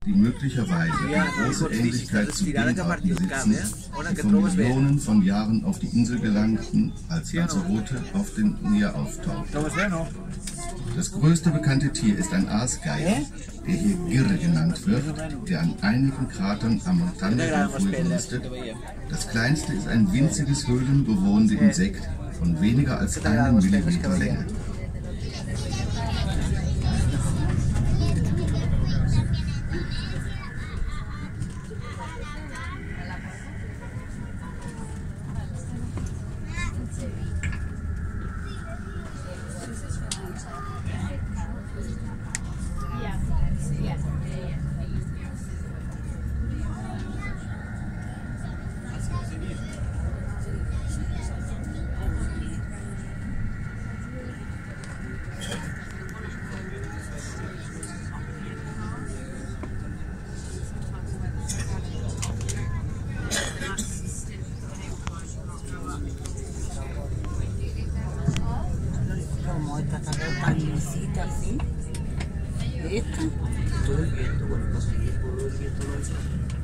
die möglicherweise eine große Ähnlichkeit zu den Arten besitzen, die vor Millionen von Jahren auf die Insel gelangten, als Lanzarote auf dem Meer auftauchten. Das größte bekannte Tier ist ein Aasgeier, der hier Girre genannt wird, der an einigen Kratern am Montaña nistet. Das kleinste ist ein winziges höhlenbewohnendes Insekt von weniger als einem Millimeter Länge. Eita, todo el viento, bueno, conseguir todo el viento.